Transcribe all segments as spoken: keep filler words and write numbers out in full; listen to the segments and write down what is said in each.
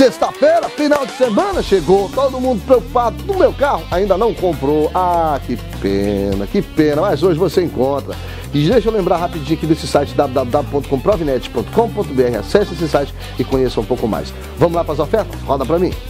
Sexta-feira, final de semana, chegou, todo mundo preocupado. No meu carro ainda não comprou. Ah, que pena, que pena, mas hoje você encontra. E deixa eu lembrar rapidinho aqui desse site w w w ponto comprovinet ponto com ponto b r. Acesse esse site e conheça um pouco mais. Vamos lá para as ofertas? Roda para mim.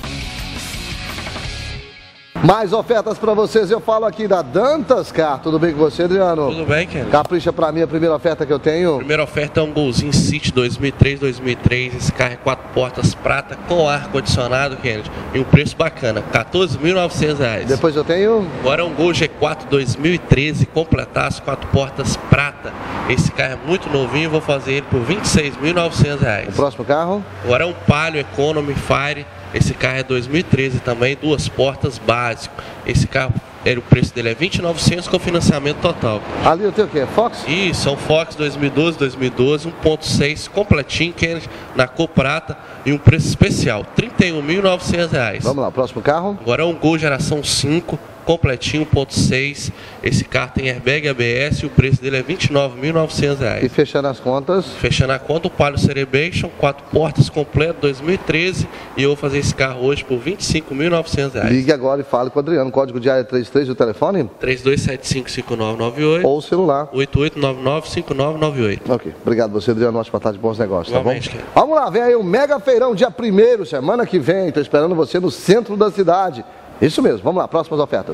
Mais ofertas para vocês, eu falo aqui da Dantas Car. Tudo bem com você, Adriano? Tudo bem, Kennedy. Capricha para mim a primeira oferta que eu tenho. Primeira oferta é um Golzinho City dois mil e três, dois mil e três. Esse carro é quatro portas prata com ar-condicionado, Kennedy. E um preço bacana, quatorze mil e novecentos reais. Depois eu tenho... Agora é um Gol G quatro dois mil e treze, completaço, quatro portas prata. Esse carro é muito novinho, vou fazer ele por vinte e seis mil e novecentos reais. O próximo carro? Agora é um Palio Economy Fire. Esse carro é dois mil e treze também, duas portas básico. Esse carro, o preço dele é vinte e novecentos com financiamento total. Ali eu tenho o quê? Fox? Isso, é um Fox dois mil e doze, dois mil e doze, um ponto seis completinho, Kennedy, na cor prata e um preço especial, trinta e um mil e novecentos reais. Vamos lá, próximo carro? Agora é um Gol geração cinco, completinho, um ponto seis. Esse carro tem airbag A B S e o preço dele é vinte e nove mil e novecentos reais. E fechando as contas? Fechando a conta, o Palio Celebration, quatro portas completo, dois mil e treze. E eu vou fazer esse carro hoje por vinte e cinco mil e novecentos reais. Ligue agora e fale com o Adriano. Código de área trinta e três do telefone? três dois sete cinco, cinco nove nove oito. Ou o celular? oito oito nove nove, cinco nove nove oito. Ok. Obrigado você, Adriano. Ótima tarde, bons negócios, Igualmente, tá bom? cara. Vamos lá, vem aí o Mega Feirão, dia primeiro, semana que vem. Estou esperando você no centro da cidade. Isso mesmo. Vamos lá, próximas ofertas.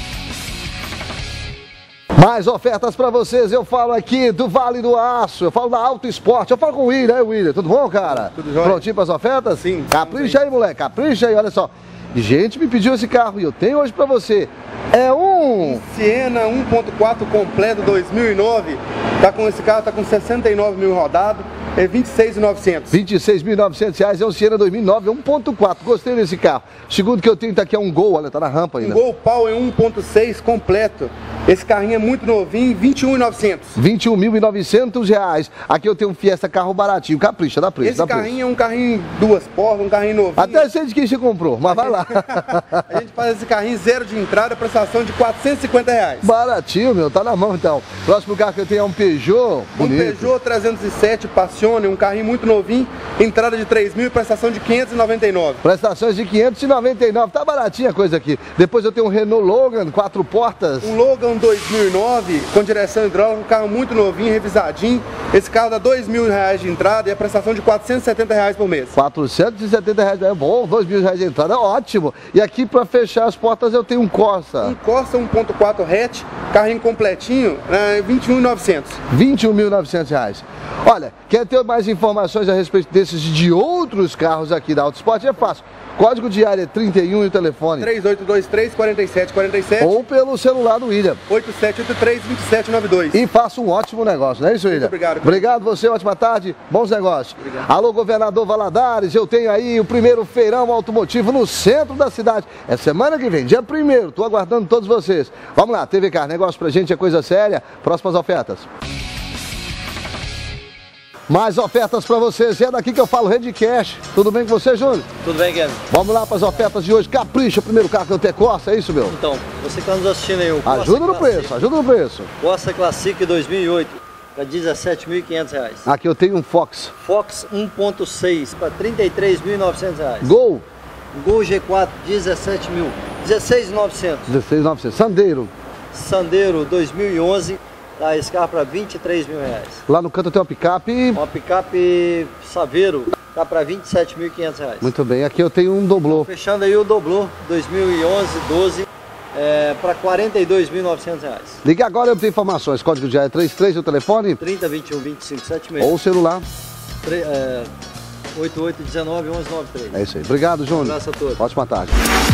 Mais ofertas para vocês, eu falo aqui do Vale do Aço, eu falo da Auto Esporte, eu falo com o William, aí William, tudo bom, cara? Tudo jóia. Prontinho para as ofertas? Sim. Capricha aí, moleque, capricha aí, olha só. Gente me pediu esse carro e eu tenho hoje para você. É um... Siena um ponto quatro completo dois mil e nove, tá com esse carro, tá com sessenta e nove mil rodado, é vinte e seis mil e novecentos. vinte e seis mil e novecentos reais, é um Siena dois mil e nove, é um ponto quatro, gostei desse carro. Segundo que eu tenho, tá aqui é um Gol, olha, tá na rampa ainda. Um Gol Power um ponto seis completo, esse carrinho é muito novinho, vinte e um mil e novecentos. vinte e um mil e novecentos reais. Aqui eu tenho um Fiesta carro baratinho, capricha, dá preço, Esse dá carrinho preço. é um carrinho duas portas, um carrinho novinho. Até sei de quem você comprou, mas vai lá. A gente faz esse carrinho zero de entrada, prestação de quatrocentos e cinquenta reais. Baratinho, meu, tá na mão então. Próximo carro que eu tenho é um Peugeot, bonito. Um Peugeot trezentos e sete Passione, um carrinho muito novinho, entrada de três mil e prestação de quinhentos e noventa e nove. Prestações de quinhentos e noventa e nove, tá baratinha a coisa aqui. Depois eu tenho um Renault Logan, quatro portas. Um Logan dois mil e nove, com direção hidráulica, um carro muito novinho, revisadinho. Esse carro dá dois mil reais de entrada e a prestação de quatrocentos e setenta reais por mês. quatrocentos e setenta reais, é bom, dois mil reais de entrada, é ótimo. E aqui para fechar as portas eu tenho um Corsa. Um Corsa um ponto quatro hatch, carrinho completinho, é vinte e um mil e novecentos. vinte e um mil e novecentos reais. Olha, quer ter mais informações a respeito desses e de outros carros aqui da Auto Esporte? É fácil. Código de área trinta e um e o telefone. três oito dois três, quatro sete quatro sete. Ou pelo celular do William. oito sete oito três, dois sete nove dois. E faça um ótimo negócio, não é isso, William? Muito obrigado. Obrigado você, ótima tarde, bons negócios. Obrigado. Alô, governador Valadares, eu tenho aí o primeiro feirão automotivo no centro da cidade. É semana que vem, dia primeiro, tô aguardando todos vocês. Vamos lá, T V Car, negócio pra gente é coisa séria. Próximas ofertas. Mais ofertas para vocês, é daqui que eu falo, Rede Cash. Tudo bem com você, Júnior? Tudo bem, Kevin? Vamos lá para as ofertas de hoje. Capricha, o primeiro carro que eu tenho, Corsa, é isso, meu? Então, você que está nos assistindo aí, o Corsa Ajuda no Classic, preço, ajuda no preço. Corsa Classic dois mil e oito, para dezessete mil e quinhentos reais. Aqui eu tenho um Fox. Fox um ponto seis, para trinta e três mil e novecentos reais. Gol. Gol G quatro, dezessete mil, dezesseis mil e novecentos. dezesseis mil e novecentos. Sandero. Sandero dois mil e onze, tá esse carro para vinte e três mil reais. Lá no canto eu tenho uma picape. Uma picape Saveiro, tá para vinte e sete mil e quinhentos reais. Muito bem, aqui eu tenho um Doblô. Fechando aí o Doblô dois mil e onze, doze, é, para quarenta e dois mil e novecentos reais. Ligue agora, eu tenho informações. Código de área trinta e três, o telefone. trinta, vinte e um, vinte e cinco, setenta e seis. Ou o celular. É, oito oito um nove, um um nove três. É isso aí. Obrigado, Júnior. Um abraço a todos. Ótima tarde.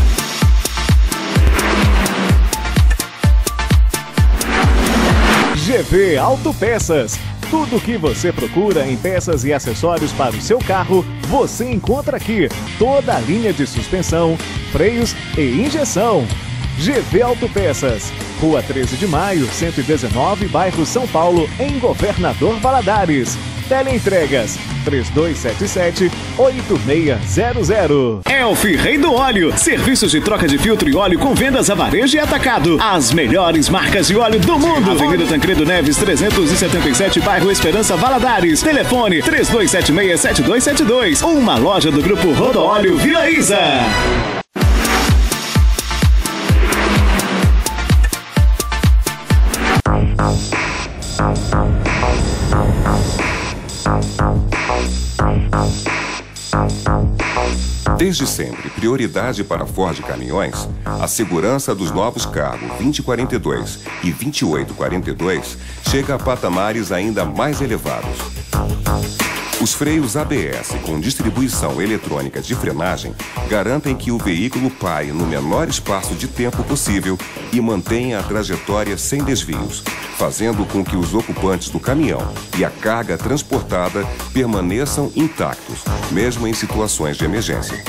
G V Autopeças. Tudo o que você procura em peças e acessórios para o seu carro, você encontra aqui. Toda a linha de suspensão, freios e injeção. G V Autopeças. Rua treze de maio, cento e dezenove, bairro São Paulo, em Governador Valadares. Teleentregas três dois sete sete, oito seis zero zero. Elf Rei do Óleo. Serviços de troca de filtro e óleo com vendas a varejo e atacado. As melhores marcas de óleo do mundo. Avenida Tancredo Neves trezentos e setenta e sete, bairro Esperança, Valadares. Telefone três dois sete seis, sete dois sete dois. Uma loja do Grupo Rodoóleo Vila Isa. Desde sempre, prioridade para Ford Caminhões, a segurança dos novos carros vinte quarenta e dois e vinte e oito quarenta e dois chega a patamares ainda mais elevados. Os freios A B S com distribuição eletrônica de frenagem garantem que o veículo pare no menor espaço de tempo possível e mantenha a trajetória sem desvios, fazendo com que os ocupantes do caminhão e a carga transportada permaneçam intactos, mesmo em situações de emergência.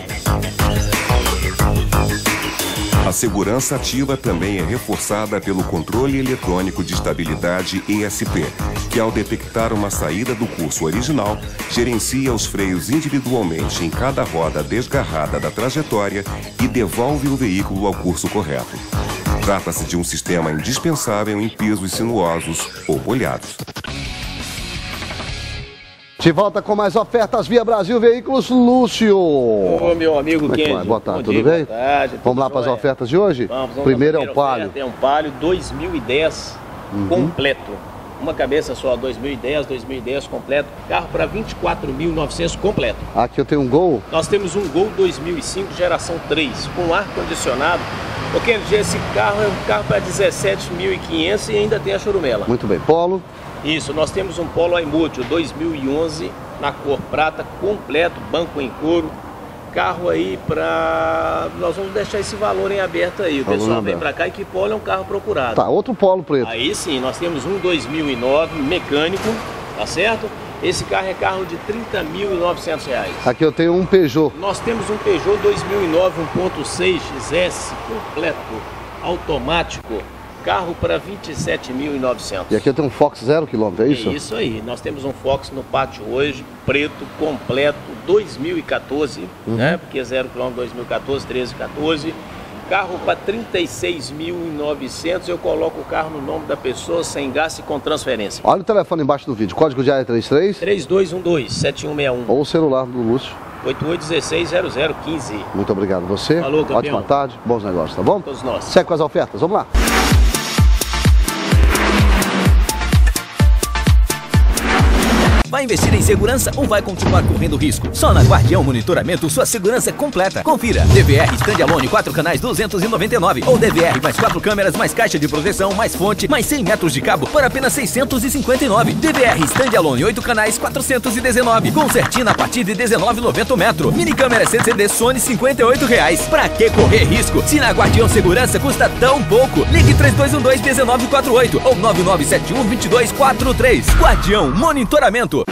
A segurança ativa também é reforçada pelo controle eletrônico de estabilidade E S P, que ao detectar uma saída do curso original, gerencia os freios individualmente em cada roda desgarrada da trajetória e devolve o veículo ao curso correto. Trata-se de um sistema indispensável em pisos sinuosos ou molhados. De volta com mais ofertas Via Brasil Veículos, Lúcio. Ô, meu amigo Como é que Kenji. vai? Boa tarde, Bom tudo dia, bem? Boa tarde, vamos lá para as ofertas de hoje? Vamos, vamos Primeiro é o primeira Palio. oferta, É um Palio dois mil e dez Uhum. completo. Uma cabeça só, dois mil e dez, dois mil e dez completo. Carro para vinte e quatro mil e novecentos completo. Aqui eu tenho um Gol. Nós temos um Gol dois mil e cinco, geração três, com ar-condicionado. Ô, Kenji, esse carro é um carro para dezessete mil e quinhentos e ainda tem a churumela. Muito bem. Polo. Isso, nós temos um Polo Aimútil dois mil e onze, na cor prata, completo, banco em couro. Carro aí para... Nós vamos deixar esse valor em aberto aí. O Vamos pessoal lembrar. vem para cá e que Polo é um carro procurado. Tá, outro Polo preto. Aí sim, nós temos um dois mil e nove mecânico, tá certo? Esse carro é carro de trinta mil e novecentos reais. Aqui eu tenho um Peugeot. Nós temos um Peugeot dois mil e nove um ponto seis X S completo, automático, carro para vinte e sete mil e novecentos. E aqui eu tenho um Fox zero quilômetro, é isso? É isso aí. Nós temos um Fox no pátio hoje, preto, completo, dois mil e quatorze, Uhum. né? Porque zero quilômetro dois mil e quatorze, treze, quatorze. Carro para trinta e seis mil e novecentos, eu coloco o carro no nome da pessoa, sem gasto e com transferência. Olha o telefone embaixo do vídeo. Código de área trinta e três. três dois um dois, sete um seis um. Ou o celular do Lúcio. oito oito um seis, zero zero um cinco. Muito obrigado a você. Falou, campeão. Ótima tarde, bons negócios, tá bom? Todos nós. Segue com as ofertas, vamos lá. Vai investir em segurança ou vai continuar correndo risco? Só na Guardião Monitoramento sua segurança é completa. Confira. D V R Standalone quatro canais duzentos e noventa e nove ou D V R mais quatro câmeras, mais caixa de proteção, mais fonte, mais cem metros de cabo por apenas seiscentos e cinquenta e nove. D V R Standalone oito canais quatrocentos e dezenove. Concertina a partir de dezenove e noventa o metro. Mini câmera C C D Sony cinquenta e oito reais. Pra que correr risco? Se na Guardião Segurança custa tão pouco. Ligue três dois um dois, um nove quatro oito ou nove nove sete um, dois dois quatro três. Guardião Monitoramento.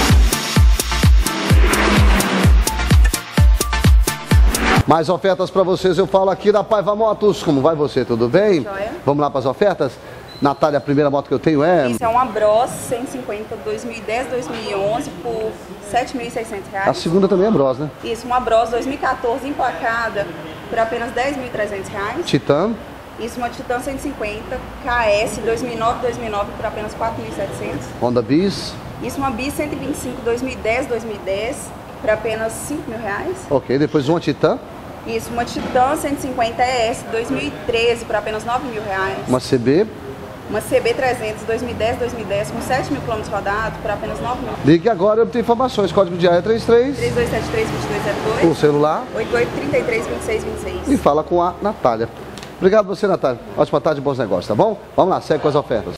Mais ofertas para vocês, eu falo aqui da Paiva Motos. Como vai você, tudo bem? Joia. Vamos lá para as ofertas? Natália, a primeira moto que eu tenho é... Isso é uma Bros cento e cinquenta dois mil e dez, dois mil e onze por sete mil e seiscentos reais. A segunda também é Bros, né? Isso, uma Bros dois mil e quatorze emplacada por apenas dez mil e trezentos reais. Titan. Isso, uma Titan cento e cinquenta K S dois mil e nove, dois mil e nove por apenas quatro mil e setecentos. Honda Bis. Isso, uma Bis cento e vinte e cinco dois mil e dez, dois mil e dez por apenas cinco mil reais. Ok, depois uma Titan. Isso, uma Titan cento e cinquenta E S dois mil e treze por apenas nove mil reais. Uma C B. Uma C B trezentos dois mil e dez, dois mil e dez com sete mil quilômetros rodados por apenas nove mil. Ligue agora e obtenha informações. Código de área trinta e três. três dois sete três, dois dois zero dois. O celular. oito oito três três, vinte e seis vinte e seis. E fala com a Natália. Obrigado você, Natália. Ótima tarde e bons negócios, tá bom? Vamos lá, segue com as ofertas.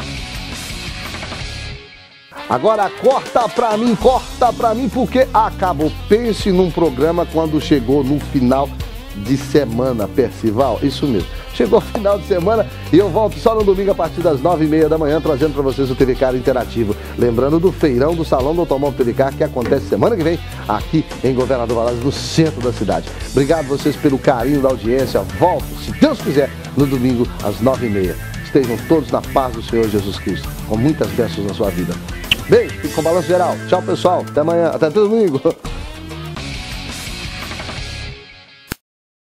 Agora corta pra mim, corta pra mim, porque acabou. Pense num programa quando chegou no final de semana, Percival. Isso mesmo. Chegou o final de semana e eu volto só no domingo a partir das nove e meia da manhã, trazendo para vocês o T V Car Interativo. Lembrando do feirão do Salão do Automóvel T V Car, que acontece semana que vem aqui em Governador Valadares, no centro da cidade. Obrigado a vocês pelo carinho da audiência. Volto, se Deus quiser, no domingo às nove e meia. estejam todos na paz do Senhor Jesus Cristo, com muitas bênçãos na sua vida. Beijo, fique com o Balanço Geral. Tchau, pessoal. Até amanhã, até domingo.